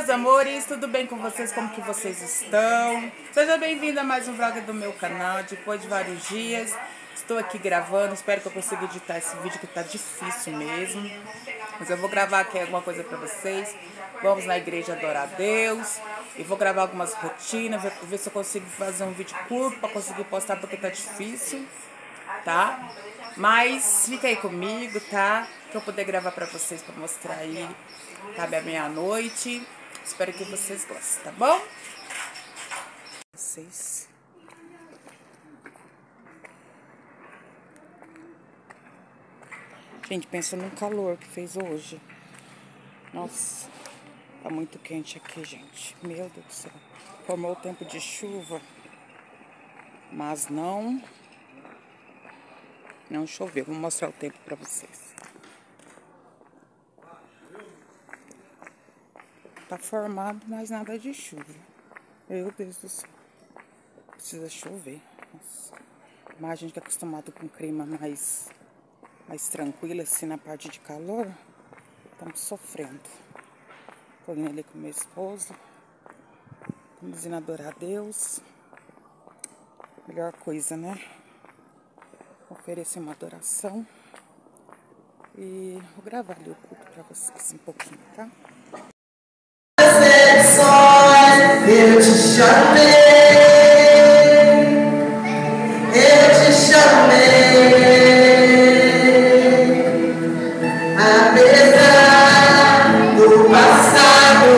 meus amores, tudo bem com vocês? Como que vocês estão? Seja bem-vindo a mais um vlog do meu canal. Depois de vários dias, estou aqui gravando. Espero que eu consiga editar esse vídeo, que tá difícil mesmo. Mas eu vou gravar aqui alguma coisa pra vocês. Vamos na igreja adorar a Deus. E vou gravar algumas rotinas, ver se eu consigo fazer um vídeo curto pra conseguir postar, porque tá difícil, tá? Mas fica aí comigo, tá? Pra eu poder gravar pra vocês, pra mostrar aí, cabe à meia-noite. Espero que vocês gostem, tá bom? Vocês... Gente, pensa no calor que fez hoje. Nossa, tá muito quente aqui, gente. Meu Deus do céu. Formou o tempo de chuva, mas não choveu. Vou mostrar o tempo pra vocês. Tá formado, mas nada de chuva. Meu Deus do céu. Precisa chover. Nossa. Mas a gente que é acostumado com clima mais tranquilo, assim, na parte de calor, estamos sofrendo. Tô indo ali com meu esposo. Estamos indo adorar a Deus. Melhor coisa, né? Oferecer uma adoração. E vou gravar ali o culto pra vocês um pouquinho, tá? Eu te chamei, apesar do passado,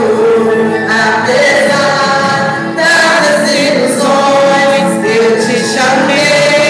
apesar das desilusões, eu te chamei.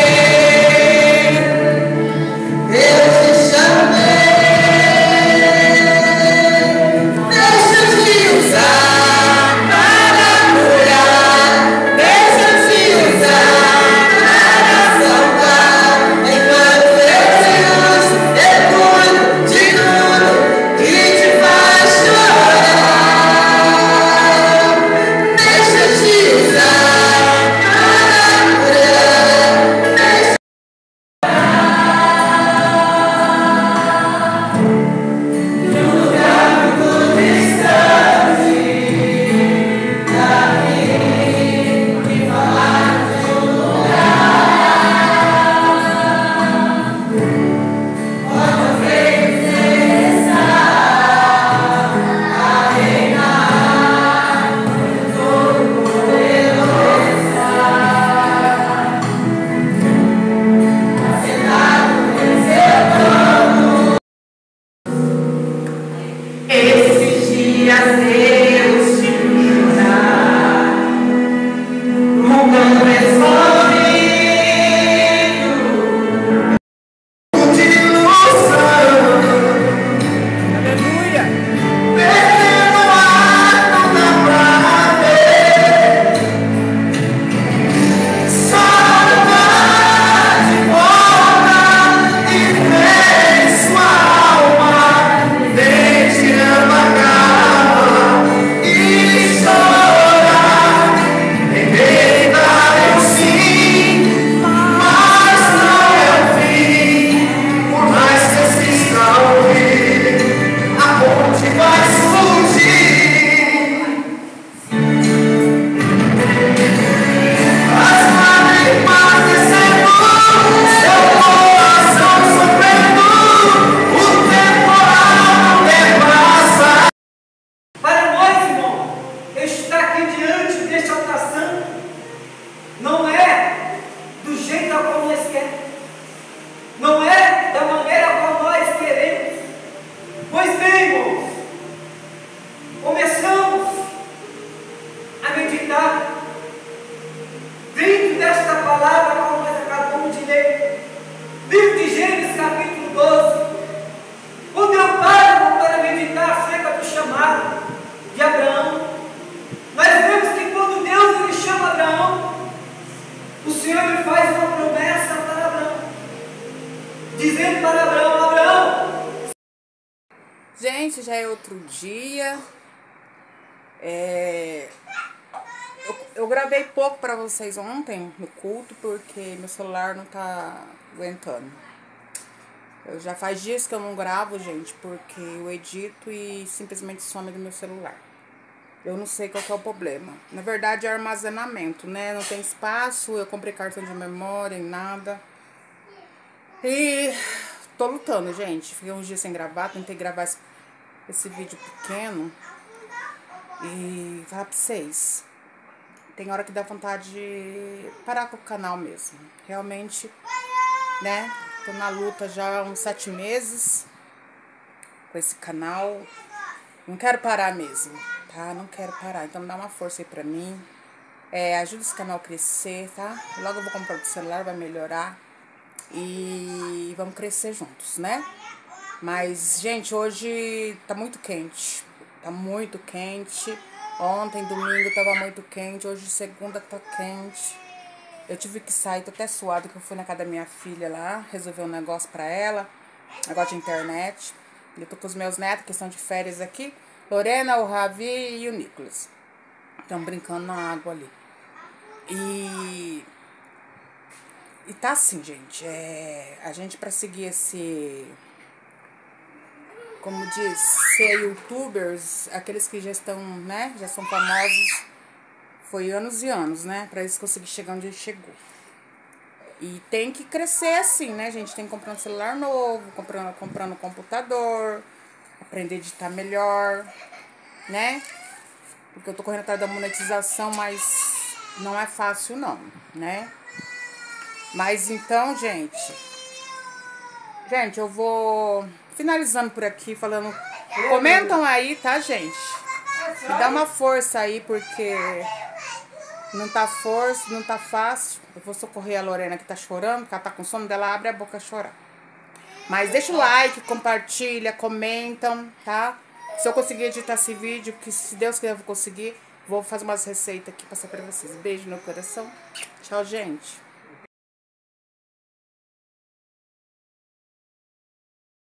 Dentro desta palavra, como nós acabamos de ler, livro de Gênesis, capítulo 12, quando eu paro para meditar acerca do chamado de Abraão, nós vemos que quando Deus ele chama Abraão, o Senhor lhe faz uma promessa para Abraão, dizendo para Abraão: Abraão. Gente, já é outro dia. Eu gravei pouco pra vocês ontem no culto, porque meu celular não tá aguentando. Eu já faz dias que eu não gravo, gente, porque eu edito e simplesmente some do meu celular. Eu não sei qual que é o problema. Na verdade é armazenamento, né? Não tem espaço, eu comprei cartão de memória e nada. E tô lutando, gente. Fiquei uns dias sem gravar, tentei gravar esse vídeo pequeno. E falar pra vocês, tem hora que dá vontade de parar com o canal mesmo. Realmente, né? Tô na luta já há uns 7 meses com esse canal. Não quero parar mesmo, tá? Não quero parar. Então dá uma força aí pra mim. Ajuda esse canal a crescer, tá? Logo eu vou comprar outro celular, vai melhorar. E vamos crescer juntos, né? Mas, gente, hoje tá muito quente. Tá muito quente. Ontem, domingo, tava muito quente. Hoje, segunda, tá quente. Eu tive que sair, tô até suado, que eu fui na casa da minha filha lá, resolver um negócio pra ela. Negócio de internet. Eu tô com os meus netos, que estão de férias aqui. Lorena, o Ravi e o Nicolas. Estão brincando na água ali. E tá assim, gente. A gente pra seguir esse... Como diz, ser youtubers, aqueles que já estão, né, já são famosos, foi anos e anos, né, pra eles conseguirem chegar onde ele chegou. E tem que crescer assim, né, gente, tem que comprar um celular novo, comprando um computador, aprender a editar melhor, né, porque eu tô correndo atrás da monetização, mas não é fácil não, né. Mas então, gente, eu vou finalizando por aqui, falando... Comentam aí, tá, gente? Me dá uma força aí, porque não tá fácil. Eu vou socorrer a Lorena que tá chorando, porque ela tá com sono dela, abre a boca a chorar. Mas deixa o like, compartilha, comentam, tá? Se eu conseguir editar esse vídeo, que se Deus quiser eu vou conseguir, vou fazer umas receitas aqui, passar pra vocês. Beijo no coração. Tchau, gente.